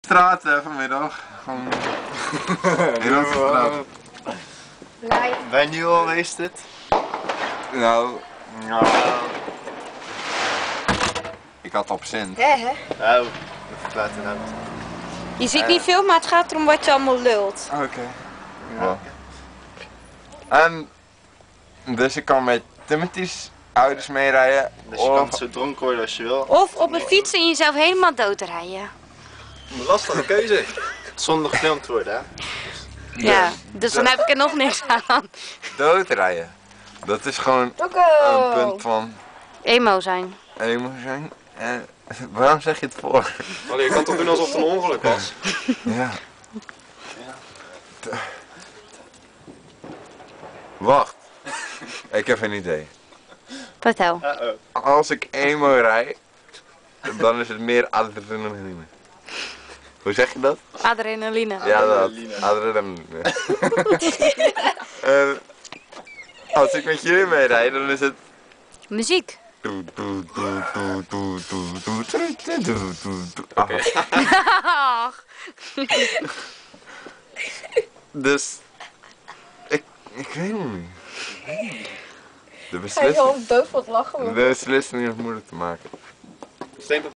Straat vanmiddag. Gewoon heel veel straat. Bij nu al is dit? Nou, ik had absint. Hè? Oh, even buiten uit. Je ziet niet veel, maar het gaat erom wat je allemaal lult. Oké. Ja. Dus ik kan met Timothy's ouders meerijden. Dus je kan zo dronken worden als je wil. Of op een fiets en jezelf helemaal doodrijden. Een lastige keuze. Zonder gefilmd worden, hè? Ja, dus dan heb ik er nog niks aan. Doodrijden. Dat is gewoon een punt van Emo zijn. emo zijn. Waarom zeg je het voor? Allee, je kan toch doen alsof het een ongeluk was? Ja. Wacht. Ik heb een idee. Vertel. Als ik emo rijd, dan is het meer adrenaline. Hoe zeg je dat? Adrenaline. Ja, dat. Adrenaline. Als ik met jullie mee rijd, dan is het... Muziek. Oké. Dus... Ik weet het niet. De beslissing... dood van het lachen. De beslissing is moeilijk te maken.